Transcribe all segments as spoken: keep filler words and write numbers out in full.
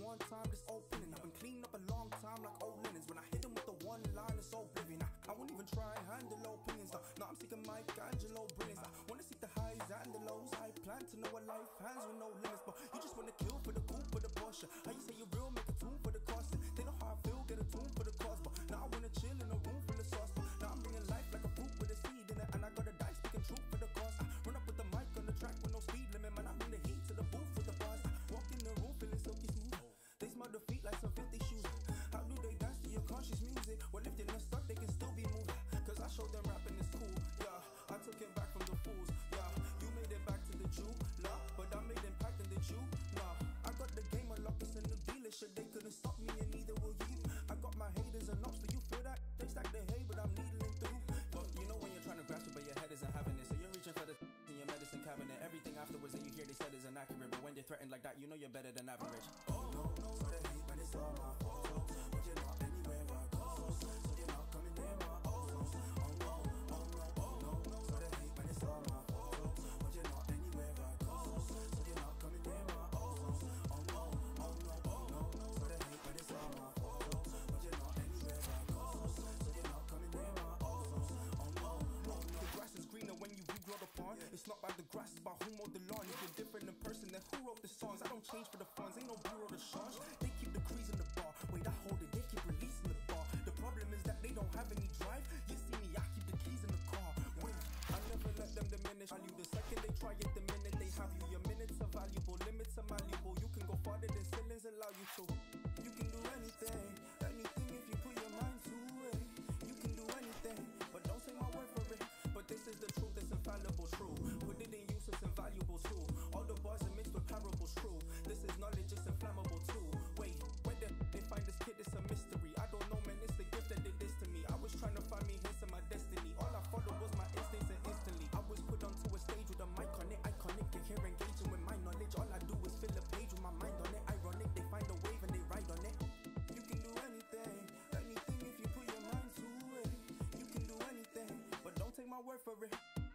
one time, this opening. I've been cleaning up a long time like old linens. When I hit him with the one line, it's oblivion. I, I won't even try and handle opinions. No, no, I'm seeking Michelangelo brilliance. I wanna seek the highs and the lows. I plan to know a life hands with no limits. But you just wanna kill for the coup, for the Porsche. How you say you real, make a tune for the cost. They know how I feel, get a tune for the cost. But now I wanna chill in a room full of sauce. But now I'm bringing life like a fruit with a seed in it. And I got a dice speaking truth for the cost. I run up with the mic on the track with no speed limit. Man, I'm in the heat to the booth with the bars. I walk in the room feeling silky smooth. They smell the feet like some filthy shoes. How do they dance to your conscious music? Well, if they're not stuck, they can still be moved. Cause I showed them rapping is cool, yeah. I took it back from the fools, yeah. You made it back to the Jew, nah. But I made impact in the Jew, nah. I got the game unlocked, it's a new dealership. They couldn't stop me and neither will you. I got my haters and ops, do you feel that? They stack the hay, but I'm needling through. But you know when you're trying to grasp it, but your head isn't having it. So you're reaching for the in your medicine cabinet. Everything afterwards that you hear they said is inaccurate. But when they're threatened like that, you know you're better than average. Oh no, no, so they hate, but it's all my fault. But you're not anywhere I go, so you're not coming near my oh, oh no, oh no, oh no, no, so they hate, but it's all my fault. But you're not anywhere I go, so you're not coming near my oh, oh no, oh no, oh no, no, so they hate, but it's all my fault. But you're not anywhere I go, so you're not coming near my oh, oh no, no. The grass is greener when you regrow the pond. It's not by the grass, it's by who mowed the lawn. If you're different in person, then who wrote the songs? I don't change for the funds, ain't no bureau to charge. They keep the crease in the bar, wait I hold it, they keep releasing the bar. The problem is that they don't have any drive. You see me, I keep the keys in the car. Wait, I never let them diminish value. The second they try it, the minute they have you. Your minutes are valuable, limits are malleable. You can go farther than ceilings allow you to. You can do anything, anything if you put your mind to it. You can do anything, but don't take my word for it. But this is the truth, it's infallible, true. Put it in use, it's invaluable too. All the bars are mixed with parables, true. This is knowledge, it's inflammable too. Wait, where the they find this kid, it's a mystery. I don't know, man, it's the gift that did this to me. I was trying to find me hints of my destiny. All I followed was my instincts and instantly I was put onto a stage with a mic on it. Iconic, and here engaging with my knowledge. All I do is fill a page with my mind on it. Ironic, they find a wave and they ride on it. You can do anything, anything if you put your mind to it. You can do anything, but don't take my word for it.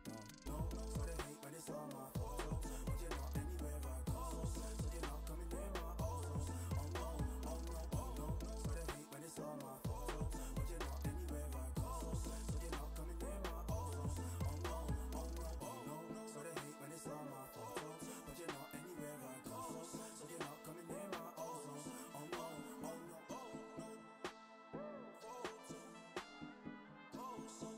No, no, so they hate, but it's all my fault. But you're not anywhere I go, so you're not coming near my oh, oh no, oh no, oh no, no, so they hate, but it's all my fault. But you're not anywhere I go, so you're not coming near my oh, oh no, oh no, oh no, no, so they hate, but it's all my fault. But you're not anywhere I go, so you're not coming near my oh, oh no, oh no, oh no, oh so, oh so.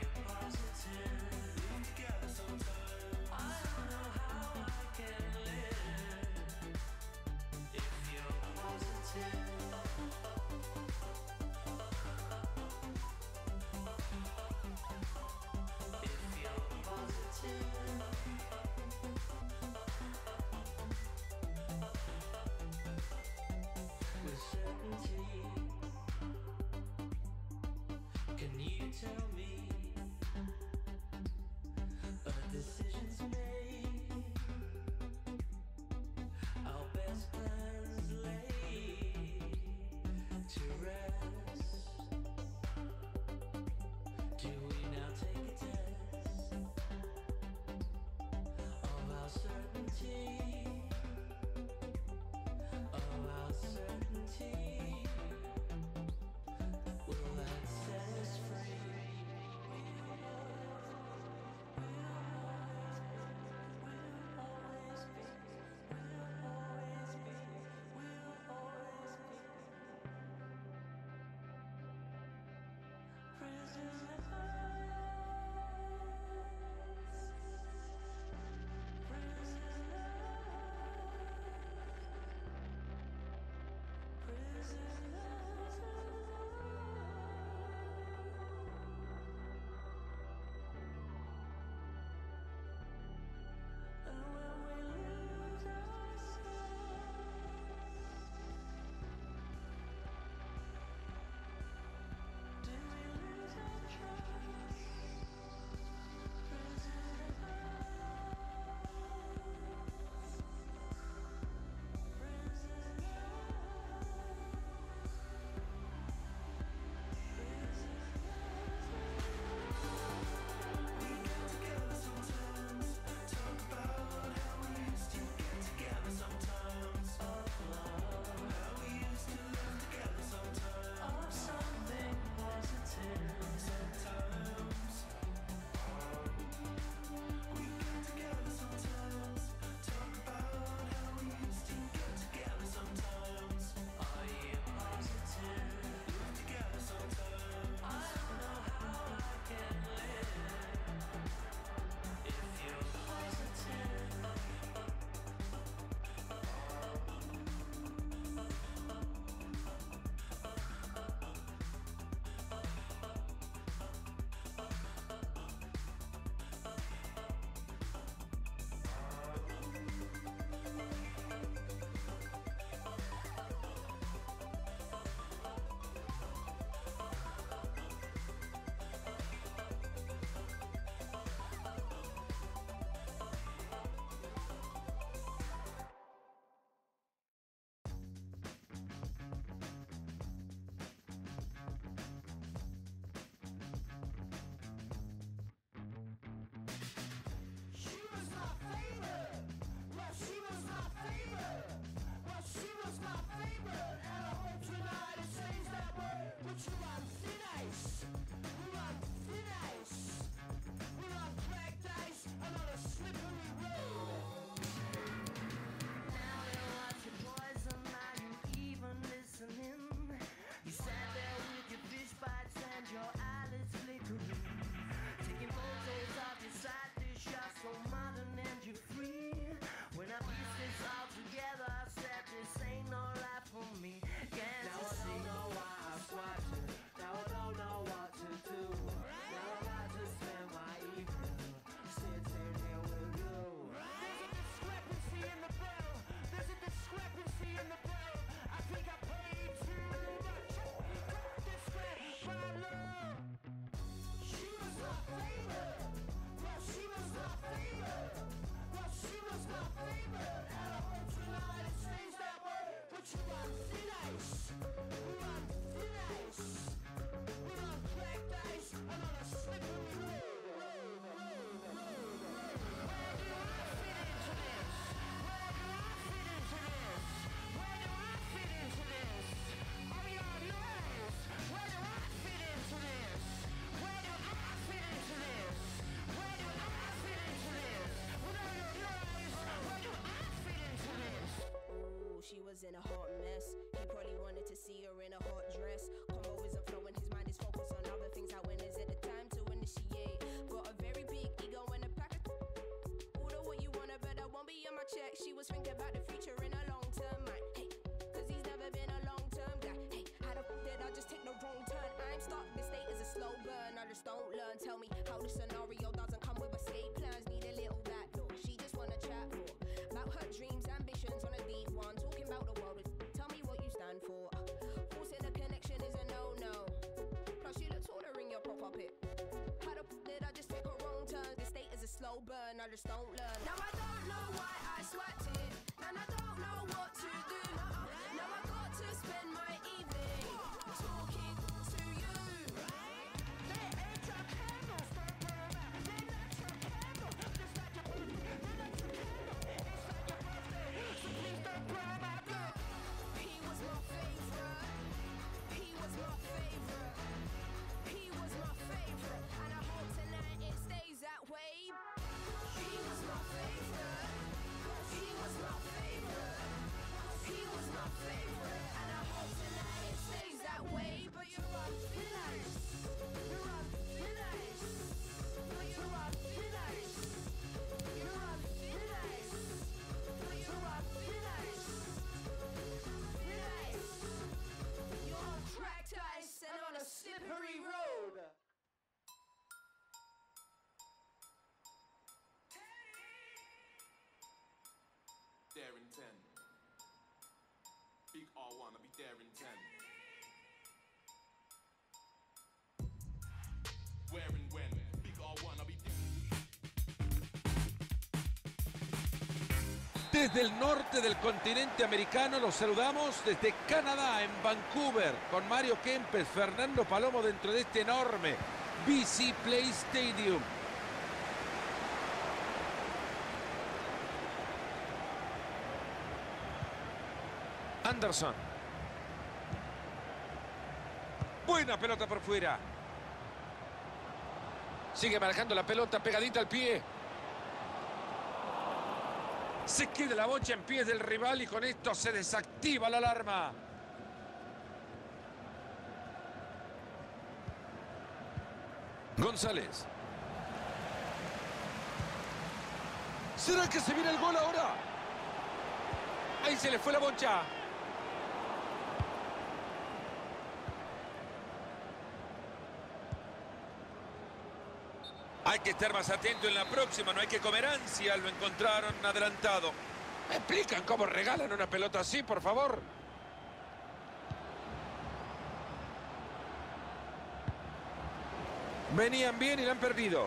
Together sometimes. I don't know how I can live. was in a hot mess. He probably wanted to see her in a hot dress. Combo isn't flowing, his mind is focused on other things. How when is it the time to initiate? Got a very big ego and a pack of order what you wanna, but I won't be on my check. She was thinking about the future in a long term mind. Hey, cause he's never been a long term guy. Hey, how the f did I just take the wrong turn? I'm stuck, this state is a slow burn. I just don't learn. Tell me how the scenario doesn't come with escape plans. Need a little back door. She just wanna chat for about her dreams, ambitions on a deep one. Talking about the world. Tell me what you stand for. Forcing a connection is a no-no. Plus you look taller in your profile pic. How the f did I just take a wrong turn? This state is a slow burn. I just don't learn. Now I don't know why I swapped it, and I don't know what to do. Now I got to spend my evening talking to you. They ain't your candle, stop burning out. They not your candle, just like your birthday. They not your candle, it's like your birthday. So please don't burn my girl. He was my favorite. He was my favorite. He was my favorite, and I hope tonight it stays that way. He was my favorite. He was my favorite. He was my favorite, and I hope tonight it stays that way. But you're unfinished. You're unfinished. But you're unfinished. You're unfinished. But you're unfinished. Finished. You're on cracked ice and on a slippery road. There in ten. Big R one, I'll be there in ten. Where and when? Big R one, I'll be there. Desde el norte del continente americano los saludamos desde Canadá, en Vancouver, con Mario Kempes, Fernando Palomo dentro de este enorme B C Place Stadium. Anderson. Buena pelota por fuera. Sigue manejando la pelota pegadita al pie. Se queda la bocha en pies del rival y con esto se desactiva la alarma. González. ¿Será que se viene el gol ahora? Ahí se le fue la bocha. Hay que estar más atento en la próxima, no hay que comer ansia, lo encontraron adelantado. ¿Me explican cómo regalan una pelota así, por favor? Venían bien y la han perdido.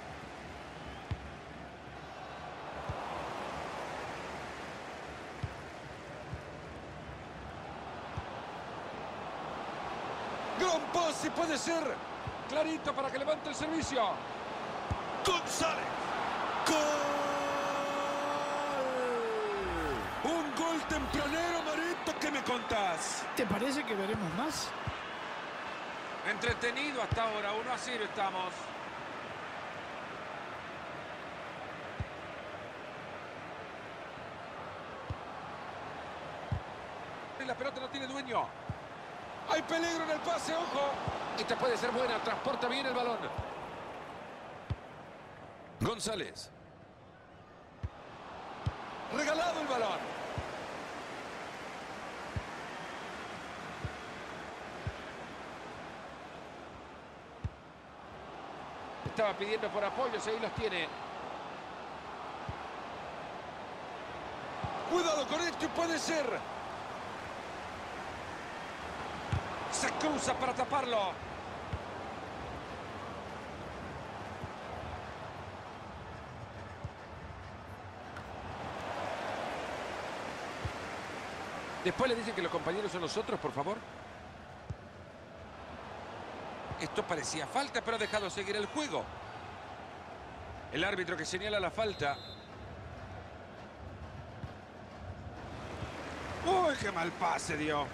Gran pase, puede ser. Clarito para que levante el servicio. González. ¡Gol! Un gol tempranero, Marito, ¿qué me contás? ¿Te parece que veremos más? Entretenido hasta ahora, uno a cero estamos. La pelota no tiene dueño. Hay peligro en el pase, ojo. Esta puede ser buena, transporta bien el balón. González. Regalado el balón. Estaba pidiendo por apoyos, ahí los tiene. Cuidado con esto, puede ser. Se cruza para taparlo. Después le dicen que los compañeros son los otros, por favor. Esto parecía falta, pero ha dejado seguir el juego. El árbitro que señala la falta. ¡Uy, qué mal pase dio!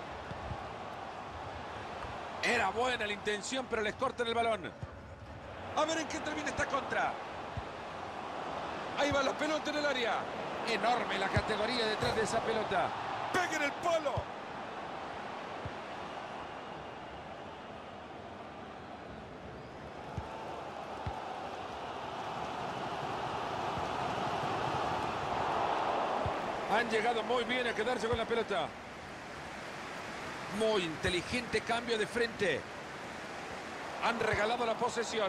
Era buena la intención, pero les cortan el balón. A ver en qué termina esta contra. Ahí va la pelota en el área. Enorme la categoría detrás de esa pelota. ¡Pega en el palo! Han llegado muy bien a quedarse con la pelota. Muy inteligente cambio de frente. Han regalado la posesión.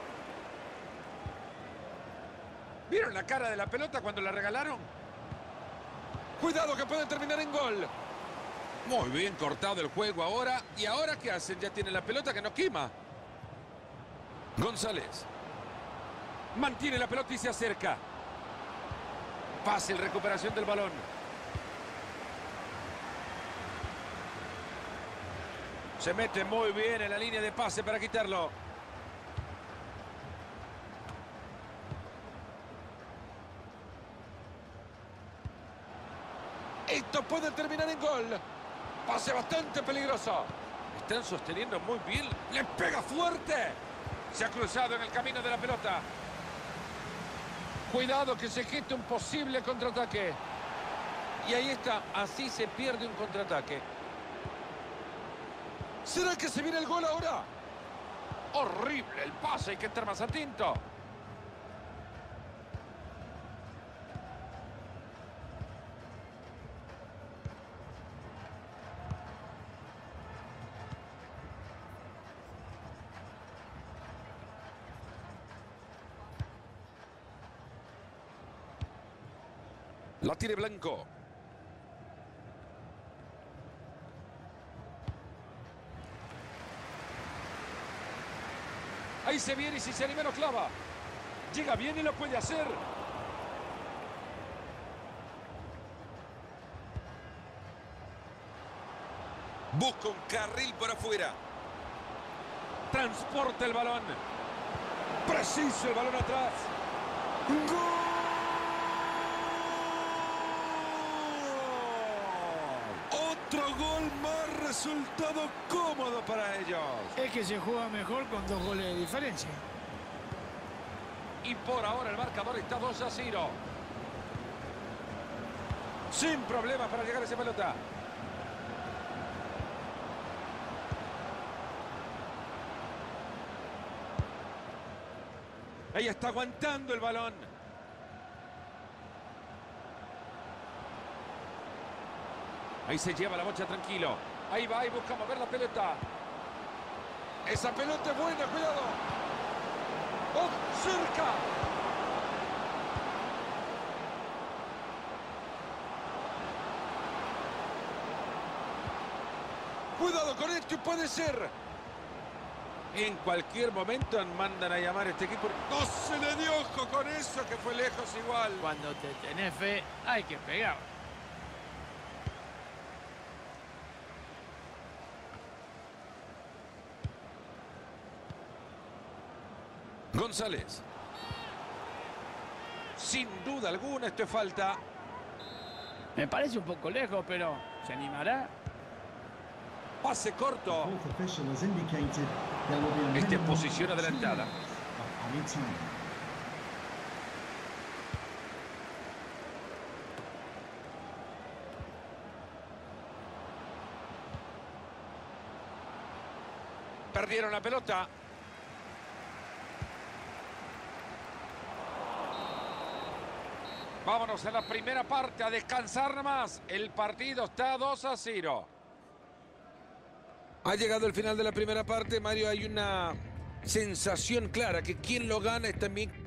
¿Vieron la cara de la pelota cuando la regalaron? Cuidado que puede terminar en gol. Muy bien cortado el juego ahora. ¿Y ahora qué hacen? Ya tienen la pelota que no quema. González. Mantiene la pelota y se acerca. Fácil recuperación del balón. Se mete muy bien en la línea de pase para quitarlo. Esto puede terminar en gol. Pase bastante peligroso. Están sosteniendo muy bien. ¡Le pega fuerte! Se ha cruzado en el camino de la pelota. Cuidado que se geste un posible contraataque. Y ahí está. Así se pierde un contraataque. ¿Será que se viene el gol ahora? Horrible el pase. Hay que estar más atento. La tiene Blanco. Ahí se viene y si se anima lo clava. Llega bien y lo puede hacer. Busca un carril por afuera. Transporta el balón. Preciso el balón atrás. ¡Gol! Otro gol más, resultado cómodo para ellos. Es que se juega mejor con dos goles de diferencia. Y por ahora el marcador está dos a cero. Sin problemas para llegar a esa pelota. Ella está aguantando el balón. Ahí se lleva la bocha tranquilo. Ahí va y busca mover la pelota. Esa pelota es buena, cuidado. ¡Oh, cerca! Cuidado con esto y puede ser. En cualquier momento mandan a llamar a este equipo. No se le dio ojo con eso, que fue lejos igual. Cuando te tenés fe, hay que pegar. González. Sin duda alguna esto es falta. Me parece un poco lejos, pero ¿se animará? Pase corto. Fourth official has indicated there will be a Esta es minimum posición of two adelantada. minutes of added time. Perdieron la pelota. Vámonos a la primera parte a descansar nomás. El partido está dos a cero. Ha llegado el final de la primera parte, Mario. Hay una sensación clara que quien lo gana es también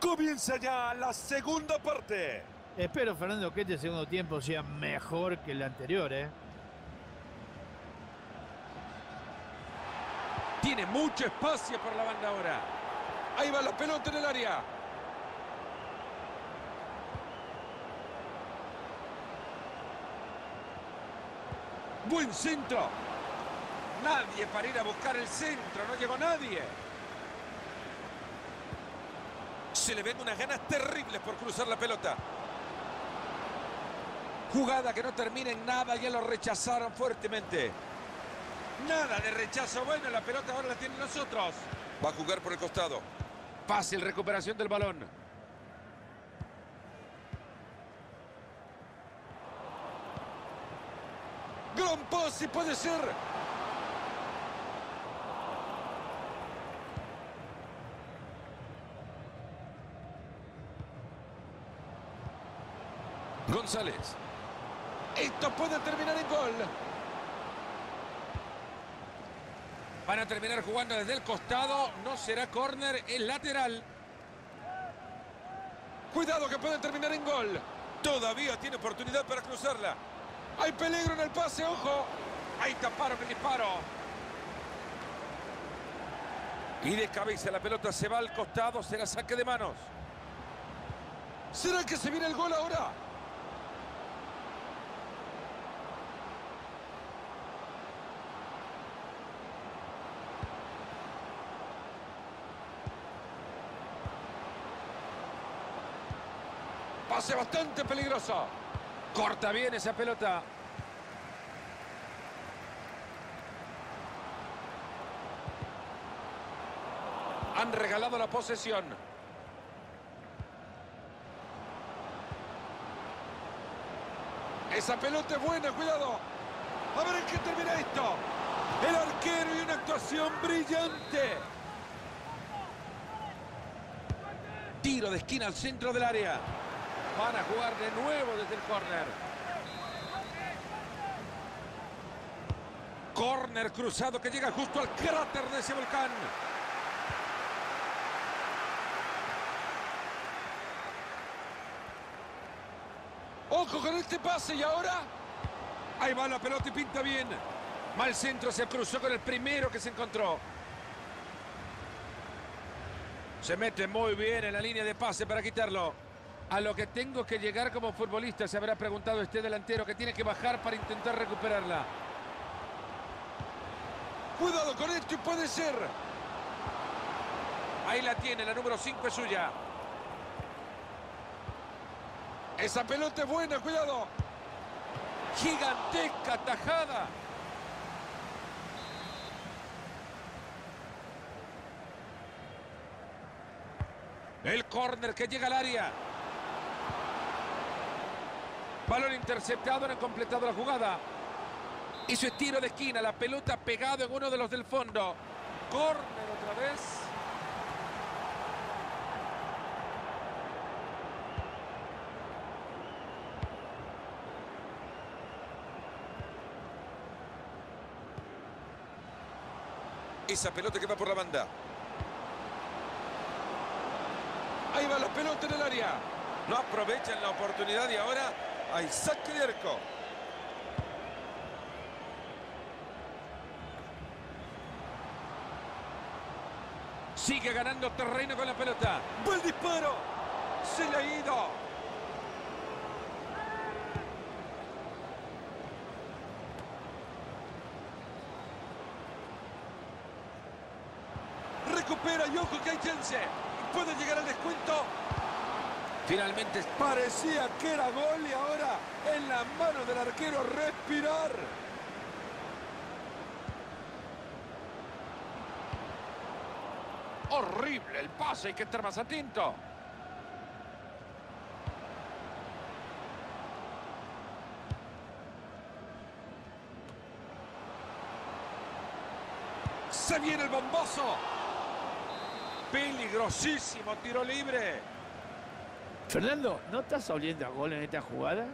Comienza ya la segunda parte. Espero, Fernando, que este segundo tiempo sea mejor que el anterior, ¿eh? Tiene mucho espacio por la banda ahora. Ahí va la pelota en el área. Buen centro. Nadie para ir a buscar el centro. No llegó nadie. Se le ven unas ganas terribles por cruzar la pelota. Jugada que no termina en nada. Ya lo rechazaron fuertemente. Nada de rechazo. Bueno, la pelota ahora la tienen nosotros. Va a jugar por el costado. Fácil recuperación del balón. Gran pase, puede ser. González. Esto puede terminar en gol. Van a terminar jugando desde el costado. No será córner, es lateral. Cuidado que pueden terminar en gol. Todavía tiene oportunidad para cruzarla. Hay peligro en el pase, ojo. Ahí taparon el disparo. Y de cabeza la pelota se va al costado. Será saque de manos. ¿Será que se viene el gol ahora? Pase bastante peligroso. Corta bien esa pelota. Han regalado la posesión. Esa pelota es buena, cuidado. A ver en qué termina esto. El arquero y una actuación brillante. Tiro de esquina al centro del área. Van a jugar de nuevo desde el córner. Córner cruzado que llega justo al cráter de ese volcán. Ojo con este pase y ahora. Ahí va la pelota y pinta bien. Mal centro, se cruzó con el primero que se encontró. Se mete muy bien en la línea de pase para quitarlo. A lo que tengo que llegar como futbolista, se habrá preguntado este delantero que tiene que bajar para intentar recuperarla. Cuidado con esto y puede ser. Ahí la tiene, la número cinco es suya. Esa pelota es buena, cuidado. Gigantesca tajada. El córner que llega al área. Balón interceptado, no han completado la jugada. Hizo tiro de esquina, la pelota pegado en uno de los del fondo. Córner otra vez. Esa pelota que va por la banda. Ahí va la pelota en el área. No aprovechan la oportunidad y ahora hay saque de arco. Sigue ganando terreno con la pelota. ¡Buen disparo! ¡Se le ha ido! Recupera y ojo que hay chance. Puede llegar al descuento. Finalmente parecía que era gol y ahora en la mano del arquero respirar. Horrible el pase, hay que estar más atento. Se viene el bombazo. Peligrosísimo tiro libre. Fernando, ¿no estás oliendo a gol en esta jugada?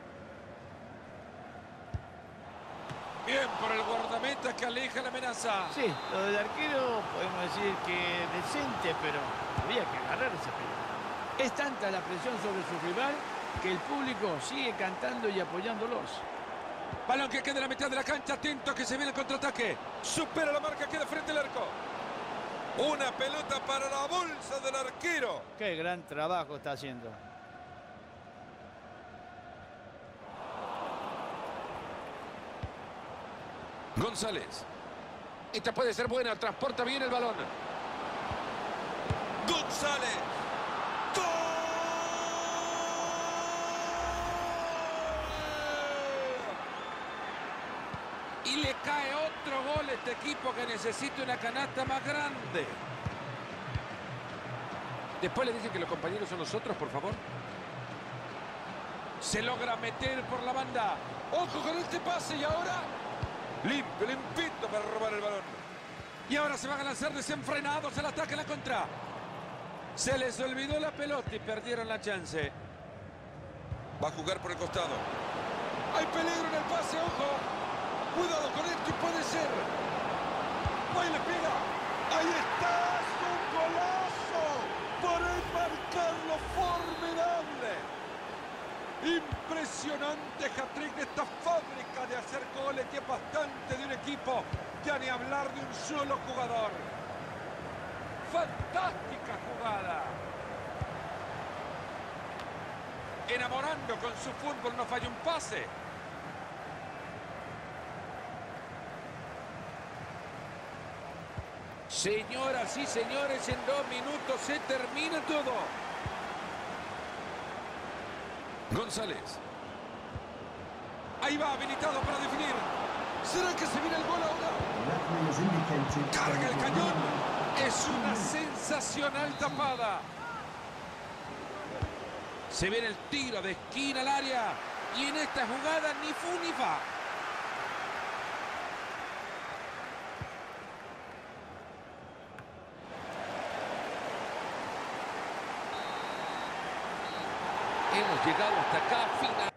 Bien por el guardameta que aleja la amenaza. Sí, lo del arquero podemos decir que decente, pero había que agarrar esa pelota. Es tanta la presión sobre su rival que el público sigue cantando y apoyándolos. Balón que queda en la mitad de la cancha. Atento que se viene el contraataque. Supera la marca, queda frente al arco. Una pelota para la bolsa del arquero. Qué gran trabajo está haciendo. González. Esta puede ser buena. Transporta bien el balón. González. ¡Gol! Y le cae otro gol a este equipo que necesita una canasta más grande. Después le dicen que los compañeros son nosotros, por favor. Se logra meter por la banda. ¡Ojo con este pase! Y ahora... limpio, limpito para robar el balón. Y ahora se van a lanzar desenfrenados al ataque en la contra. Se les olvidó la pelota y perdieron la chance. Va a jugar por el costado. Hay peligro en el pase, ojo. Cuidado con esto y puede ser. Ahí le pega. Ahí está. ¡Es un golazo! Por enmarcarlo, formidable. Impresionante hat-trick de esta fábrica de hacer goles, que es bastante de un equipo. Ya ni hablar de un solo jugador. Fantástica jugada. Enamorando con su fútbol, no falla un pase. Señoras y señores, en dos minutos se termina todo. González. Ahí va, habilitado para definir. ¿Será que se viene el gol ahora? The referee has indicated that Carga el it will cañón. be- Es una sensacional tapada. Se viene el tiro de esquina al área. Y en esta jugada ni fu ni fa. Hemos llegado hasta acá, final.